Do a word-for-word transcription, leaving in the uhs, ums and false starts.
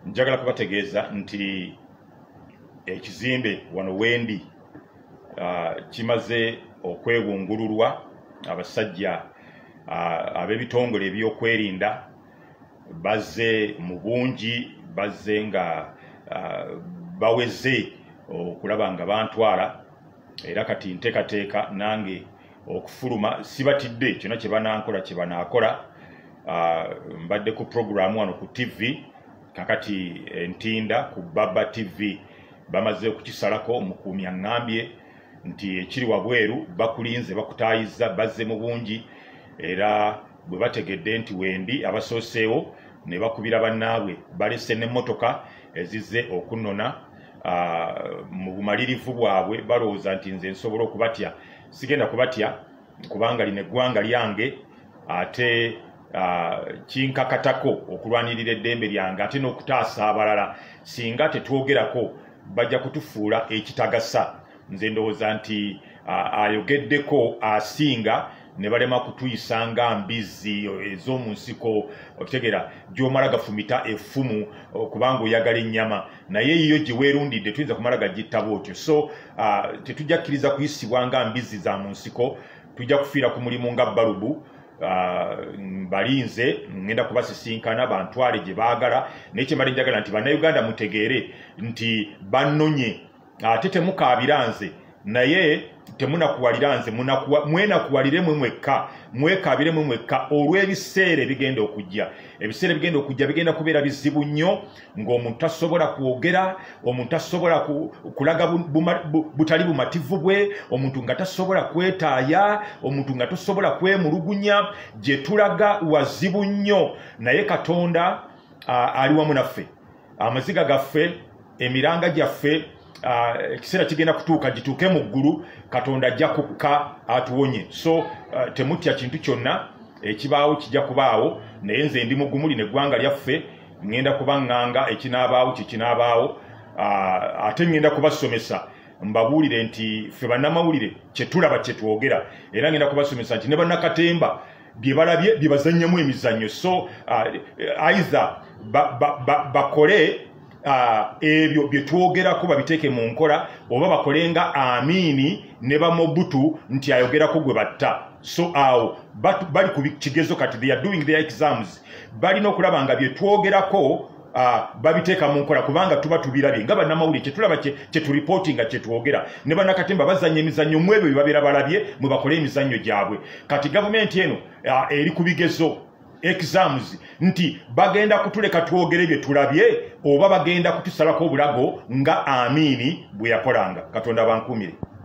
njagala kubategeeza nti ekizimbe wano wendi uh, kimaze okwewungululwa. Abasajja uh, ab'ebitongole ebyokwerinda bazze mu bungi, bazze nga uh, baweze okulaba nga bantwala, era kati nteekateeka nange okufuluma sibatidde kyonna kye banankola kye banaakola. Uh, mbadde ku programu wano ku T V kakati entinda ku Baba T V bamaze okukisalako omukuumi aŋŋambye nti ekiri wabweru bakulinze bakutaayiza bazze mu bungi, era bwe bategedde nti wendi abasooseewo ne bakubira bannaabwe balese n'emmotoka ezizze okunnona uh, mu bumalirivu bwabwe balowooza nti nze nsobola okubatya. Sigenda kubatya kubanga lino eggwanga lyange ate uh, kinkakatako okulwanirira eddembe lyange ate n'okutaasa abalala. Singa tetwogerako bajja kutufuula ekitagasa. Nze ndowooza nti uh, ayogeddeko asinga ne balema kutuyisa nga mbizi ez'omu nsiko, okitegeera gy'omala gafumita effumu kubanga oyagala ennyama, naye yiyo gye weerundidde tuyinza kumala gagitta bwotyo. So uh, tetujja kkiriza kuyisibwa nga mbizi za mu nsiko, tujja kufiira ku mulimu nga balubu. Uh, balinze ngenda kubasisinkana bantwale gye baagala, naye kyembadde njagala nti bannayuganda mutegeere nti bannonye ate temukaabira nze naye temunakuwalira nze, mwenakuwalire mwe mwekka, mwekaabire mwe mwekka olw'ebiseera ebigenda okujja. Ebiseera ebigenda okujja bigenda kubeera bizibu nnyo, ng'omuntu tasobola kwogera, omuntu tasobola kulaga butali bumativu bwe, omuntu nga tasobola kwetaaya, omuntu nga tasobola kwemulugunya. Gye tulaga wazibu nnyo, naye Katonda uh, ali wamu naffe. Amaziga gaffe, emiranga gyaffe, ekiseera uh, kigenda kutuuka gituuke mu ggulu, Katonda ajja kukka atuwonye. So uh, temutya kintu kyonna ekibaawo kijja kubaawo, naye nze ndi mugumuli n'eggwanga lyaffe ngenda kubaŋŋanga ekinaabaawo kikinaabaawo. Uh, ate ngenda kubasomesa mbabuulire nti ffe bannamawulire kye tulaba kye twogera, era ngenda kubasomesa nti ne bannakatemba bye balabye bye bazannyamu emizannyo. So uh, either bakole ba, ba, Uh, ebyo bye twogerako babiteeke mu nkola, oba bakolenga Amini ne Bamobutu nti ayogerako gwe batta. So awo bali ku kigezo kati, they are doing their exams, balina okulaba nga bye twogerako uh, babiteeka mu nkola, kubanga tuba tubirabye nga bannamawulire kye tulaba kye turipotinga kye twogera. Ne bannakatemba bazanya emizannyo mu ebyo bye babeera balabye mwe bakole emizannyo gyabwe. Kati gavumenti eno uh, eri ku bigezo exams nti bagenda kutuleka twogere bye tulabye oba bagenda kutusalako obulago nga Amini bwe yakolanga. Katonda bankumire.